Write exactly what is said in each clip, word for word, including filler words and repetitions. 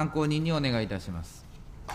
参考人にお願いいたします。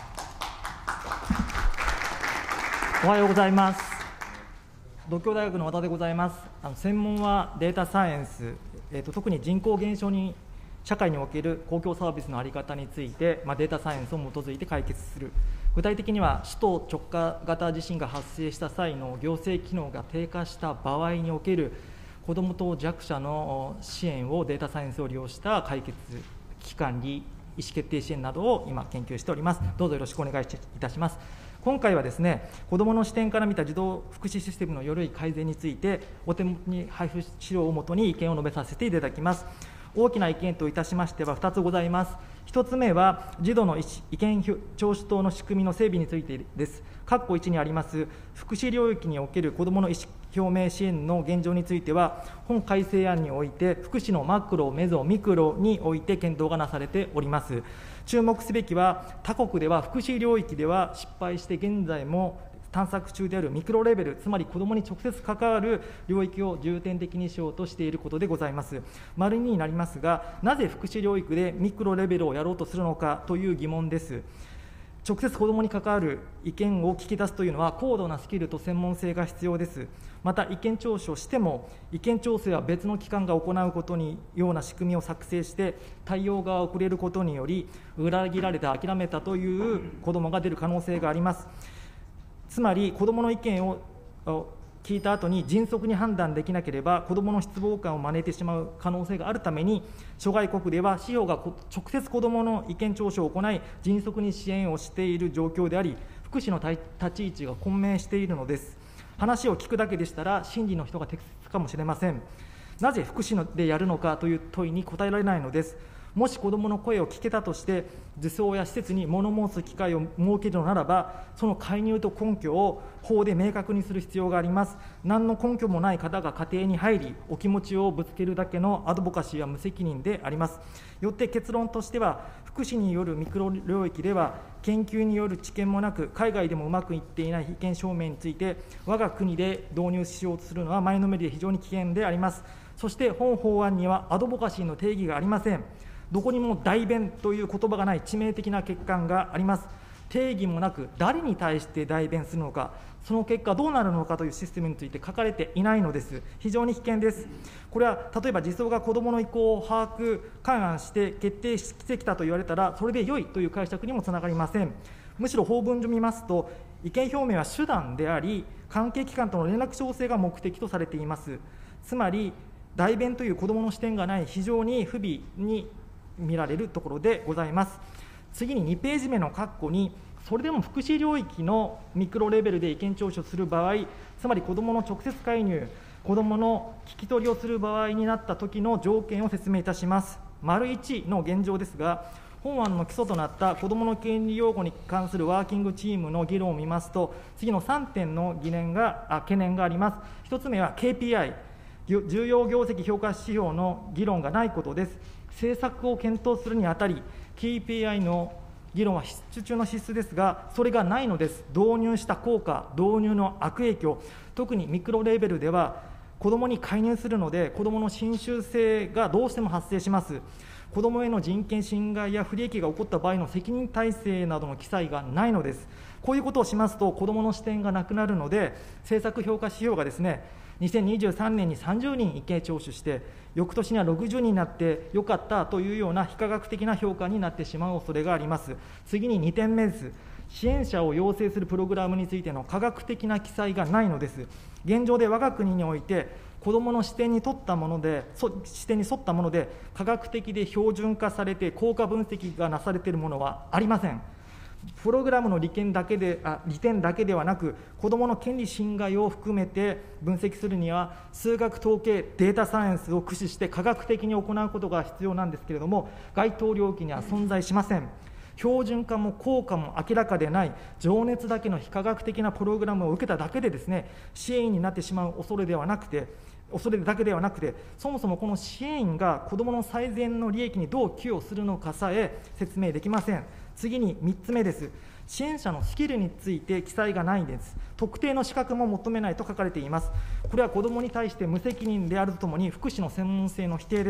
おはようございます。獨協大学の和田でございます。あの専門はデータサイエンス、えーと、特に人口減少に社会における公共サービスの在り方について、まあ、データサイエンスを基づいて解決する。具体的には首都直下型地震が発生した際の行政機能が低下した場合における子ども等弱者の支援をデータサイエンスを利用した解決、危機管理、意思決定支援などを今研究しております。どうぞよろしくお願いいたします。今回はですね、子どもの視点から見た児童福祉システムのより改善について、お手元に配布資料をもとに意見を述べさせていただきます。大きな意見といたしましてはふたつございます。ひとつめは、児童の意見聴取等の仕組みの整備についてです。括弧いちにあります、福祉領域における子どもの意思表明支援の現状については、本改正案において、福祉のマクロ、メゾ、ミクロにおいて検討がなされております。注目すべきは、他国では福祉領域では失敗して現在も探索中であるミクロレベル、つまり子どもに直接関わる領域を重点的にしようとしていることでございます。丸にになりますが、なぜ福祉領域でミクロレベルをやろうとするのかという疑問です。直接子どもに関わる意見を聞き出すというのは高度なスキルと専門性が必要です。また意見聴取をしても意見調整は別の機関が行うことにような仕組みを作成して対応が遅れることにより裏切られた、諦めたという子どもが出る可能性があります。つまり子どもの意見を聞いた後に迅速に判断できなければ子どもの失望感を招いてしまう可能性があるために、諸外国では司法が直接子どもの意見聴取を行い迅速に支援をしている状況であり、福祉の立ち位置が混迷しているのです。話を聞くだけでしたら真理の人が適切かもしれません。なぜ福祉でやるのかという問いに答えられないのです。もし子どもの声を聞けたとして児相や施設に物申す機会を設けるのならば、その介入と根拠を法で明確にする必要があります。何の根拠もない方が家庭に入りお気持ちをぶつけるだけのアドボカシーは無責任であります。よって結論としては、福祉によるミクロ領域では研究による知見もなく海外でもうまくいっていない意見証明について我が国で導入しようとするのは前のめりで非常に危険であります。そして本法案にはアドボカシーの定義がありません。どこにも代弁という言葉がない致命的な欠陥があります。定義もなく誰に対して代弁するのか、その結果どうなるのかというシステムについて書かれていないのです。非常に危険です。これは例えば児相が子どもの意向を把握、勘案して決定してきたと言われたらそれで良いという解釈にもつながりません。むしろ法文書を見ますと、意見表明は手段であり関係機関との連絡調整が目的とされています。つまり代弁という子どもの視点がない非常に不備に見られるところでございます。次ににページ目の括弧に、それでも福祉領域のミクロレベルで意見聴取する場合、つまり子どもの直接介入、子どもの聞き取りをする場合になった時の条件を説明いたします。丸いちの現状ですが、本案の基礎となった子どもの権利擁護に関するワーキングチームの議論を見ますと、次のさんてんの疑念があ懸念があります。ひとつめは ケーピーアイ、重要業績評価指標の議論がないことです。政策を検討するにあたり、ケーピーアイ の議論は必須中の必須ですが、それがないのです。導入した効果、導入の悪影響、特にミクロレベルでは、子どもに介入するので、子どもの侵襲性がどうしても発生します。子どもへの人権侵害や不利益が起こった場合の責任体制などの記載がないのです。こういうことをしますと、子どもの視点がなくなるので、政策評価指標がですね、にせんにじゅうさんねんにさんじゅうにん意見聴取して、翌年にはろくじゅうにんになってよかったというような非科学的な評価になってしまう恐れがあります。次ににてんめです。支援者を養成するプログラムについての科学的な記載がないのです。現状で我が国において、子どもの視点に沿ったもので、視点に沿ったもので、科学的で標準化されて、効果分析がなされているものはありません。プログラムの利点だけであ利点だけではなく、子どもの権利侵害を含めて分析するには、数学統計、データサイエンスを駆使して科学的に行うことが必要なんですけれども、該当領域には存在しません。標準化も効果も明らかでない、情熱だけの非科学的なプログラムを受けただけでですね、支援員になってしまう恐れではなくて、恐れだけではなくて、そもそもこの支援員が子どもの最善の利益にどう寄与するのかさえ説明できません。次にみっつめです。支援者のスキルについて記載がないんです。特定の資格も求めないと書かれています。これは子どもに対して無責任であるとともに、福祉の専門性の否定です。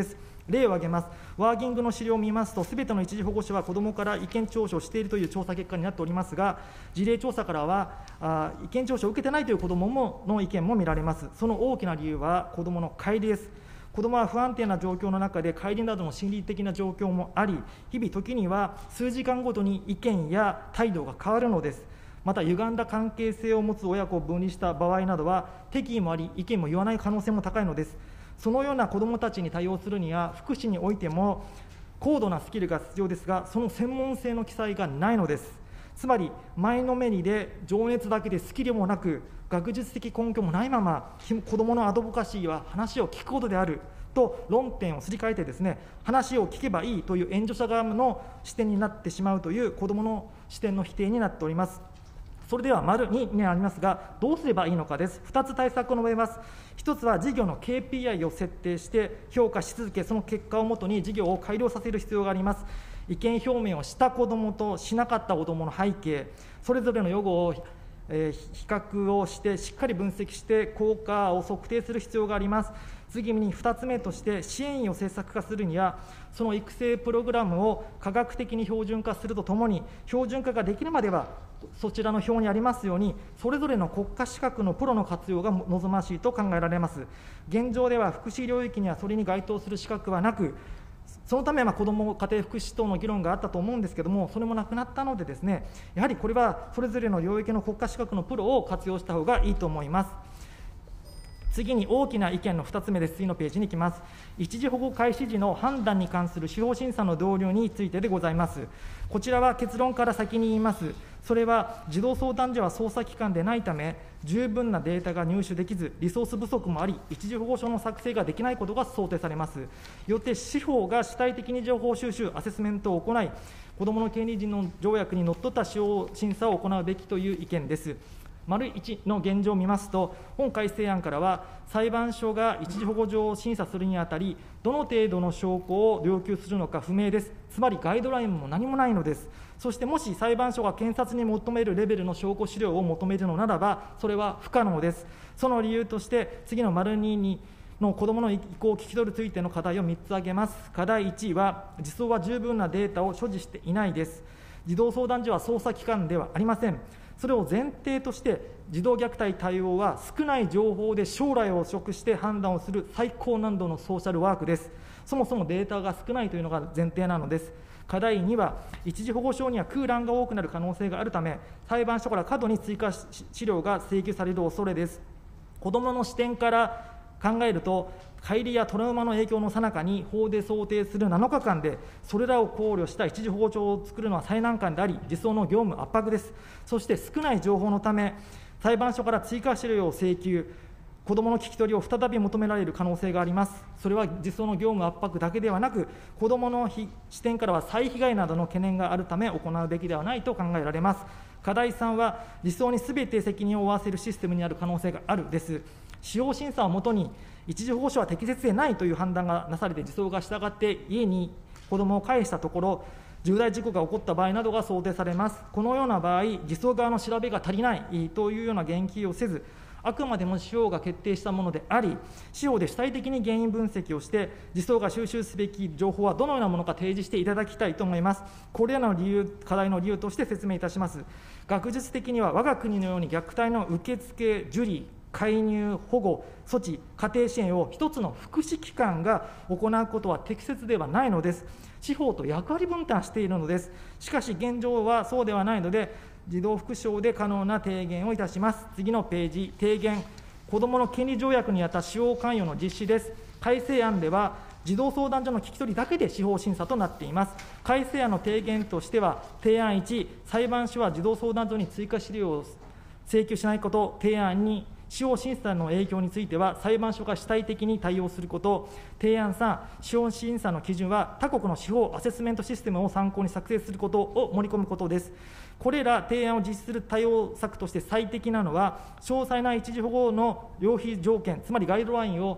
例を挙げます。ワーキングの資料を見ますと、すべての一時保護者は子どもから意見聴取をしているという調査結果になっておりますが、事例調査からは、あ意見聴取を受けてないという子どももの意見も見られます。その大きな理由は、子どもの乖離です。子どもは不安定な状況の中で、乖離などの心理的な状況もあり、日々、時には数時間ごとに意見や態度が変わるのです。また、歪んだ関係性を持つ親子を分離した場合などは、敵意もあり、意見も言わない可能性も高いのです。そのような子どもたちに対応するには、福祉においても高度なスキルが必要ですが、その専門性の記載がないのです。つまり、前のめりで情熱だけでスキルもなく、学術的根拠もないまま、子どものアドボカシーは話を聞くことであると論点をすり替えてですね、話を聞けばいいという援助者側の視点になってしまうという子どもの視点の否定になっております。それでは丸ににありますが、どうすればいいのかです。ふたつ対策を述べます。ひとつは事業の ケーピーアイ を設定して評価し続け、その結果をもとに事業を改良させる必要があります。意見表明をした子どもとしなかった子どもの背景、それぞれの予後をえー、比較をして、しっかり分析して、効果を測定する必要があります。次にふたつめとして、支援員を政策化するには、その育成プログラムを科学的に標準化するとともに、標準化ができるまでは、そちらの表にありますように、それぞれの国家資格のプロの活用が望ましいと考えられます。現状では、福祉領域にはそれに該当する資格はなく、そのため、子ども家庭福祉等の議論があったと思うんですけれども、それもなくなったのでですね、やはりこれはそれぞれの領域の国家資格のプロを活用した方がいいと思います。次に大きな意見のふたつめです。次のページに行きます。一時保護開始時の判断に関する司法審査の導入についてでございます。こちらは結論から先に言います。それは児童相談所は捜査機関でないため、十分なデータが入手できず、リソース不足もあり、一時保護書の作成ができないことが想定されます。よって司法が主体的に情報収集、アセスメントを行い、子どもの権利人の条約にのっとった司法審査を行うべきという意見です。丸いちの現状を見ますと、本改正案からは、裁判所が一時保護状を審査するにあたり、どの程度の証拠を要求するのか不明です。つまりガイドラインも何もないのです。そしてもし裁判所が検察に求めるレベルの証拠資料を求めるのならば、それは不可能です。その理由として、次の丸ににの子どもの意向を聞き取るついての課題をみっつ挙げます。課題いちは、児相は十分なデータを所持していないです。児童相談所は捜査機関ではありません。それを前提として、児童虐待対応は少ない情報で将来を食して判断をする最高難度のソーシャルワークです。そもそもデータが少ないというのが前提なのです。課題には、一時保護証には空欄が多くなる可能性があるため、裁判所から過度に追加資料が請求される恐れです。子どもの視点から考えると、乖離やトラウマの影響の最中に法で想定するなのかかんで、それらを考慮した一時保護帳を作るのは最難関であり、児相の業務圧迫です。そして少ない情報のため、裁判所から追加資料を請求、子どもの聞き取りを再び求められる可能性があります。それは児相の業務圧迫だけではなく、子どもの視点からは再被害などの懸念があるため、行うべきではないと考えられます。課題さんは、児相にすべて責任を負わせるシステムにある可能性があるです。司法審査をもとに、一時保護所は適切でないという判断がなされて、児相が従って家に子どもを返したところ、重大事故が起こった場合などが想定されます。このような場合、児相側の調べが足りないというような言及をせず、あくまでも司法が決定したものであり、司法で主体的に原因分析をして、児相が収集すべき情報はどのようなものか提示していただきたいと思います。これらの理由、課題の理由として説明いたします。学術的には、我が国のように虐待の受付、受理、介入、保護、措置、家庭支援を一つの福祉機関が行うことは適切ではないのです。司法と役割分担しているのです。しかし現状はそうではないので、児童福祉法で可能な提言をいたします。次のページ、提言、子どもの権利条約にあた司法関与の実施です。改正案では、児童相談所の聞き取りだけで司法審査となっています。改正案の提言としては、提案いち、裁判所は児童相談所に追加資料を請求しないこと、提案に、司法審査の影響については、裁判所が主体的に対応すること、提案さん、司法審査の基準は、他国の司法アセスメントシステムを参考に作成することを盛り込むことです。これら提案を実施する対応策として最適なのは、詳細な一時保護の要否条件、つまりガイドラインを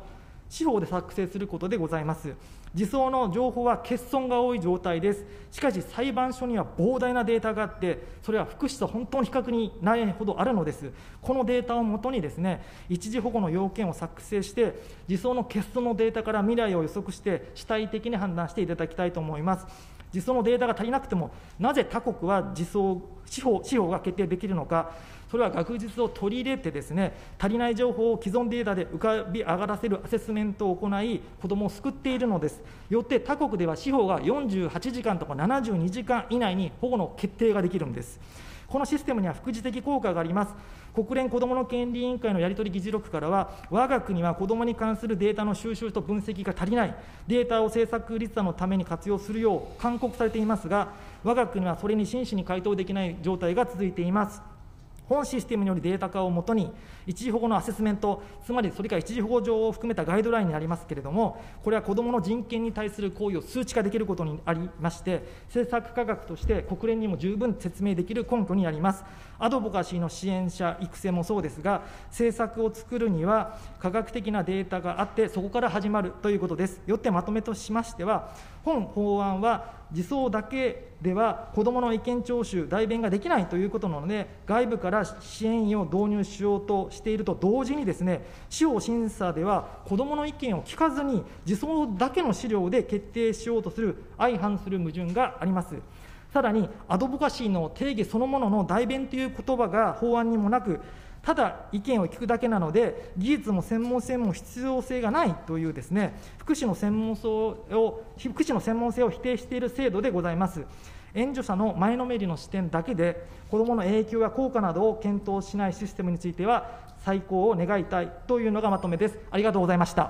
司法で作成することでございます。児相の情報は欠損が多い状態です。しかし裁判所には膨大なデータがあって、それは福祉と本当に比較にないほどあるのです。このデータをもとにですね、一時保護の要件を作成して、児相の欠損のデータから未来を予測して主体的に判断していただきたいと思います。児相のデータが足りなくても、なぜ他国は児相司法、司法が決定できるのか、それは学術を取り入れてですね、足りない情報を既存データで浮かび上がらせるアセスメントを行い、子どもを救っているのです。よって他国では司法がよんじゅうはちじかんとかななじゅうにじかん以内に保護の決定ができるんです。このシステムには副次的効果があります。国連子どもの権利委員会のやり取り議事録からは、我が国は子どもに関するデータの収集と分析が足りない、データを政策立案のために活用するよう勧告されていますが、我が国はそれに真摯に回答できない状態が続いています。本システムによりデータ化をもとに、一時保護のアセスメント、つまりそれから一時保護上を含めたガイドラインになりますけれども、これは子どもの人権に対する行為を数値化できることにありまして、政策科学として国連にも十分説明できる根拠になります。アドボカシーの支援者育成もそうですが、政策を作るには科学的なデータがあって、そこから始まるということです。よってまとめとしましては、本法案は児相だけでは子どもの意見聴取、代弁ができないということなので、外部から支援員を導入しようとしていると同時にですね、司法審査では子どもの意見を聞かずに、児相だけの資料で決定しようとする相反する矛盾があります。さらに、アドボカシーの定義そのものの代弁という言葉が法案にもなく、ただ意見を聞くだけなので、技術も専門性も必要性がないというですね、福祉の専門性を、福祉の専門性を否定している制度でございます。援助者の前のめりの視点だけで、子どもの影響や効果などを検討しないシステムについては、再考を願いたいというのがまとめです。ありがとうございました。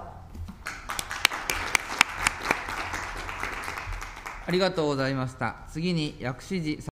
ありがとうございました。次に薬師寺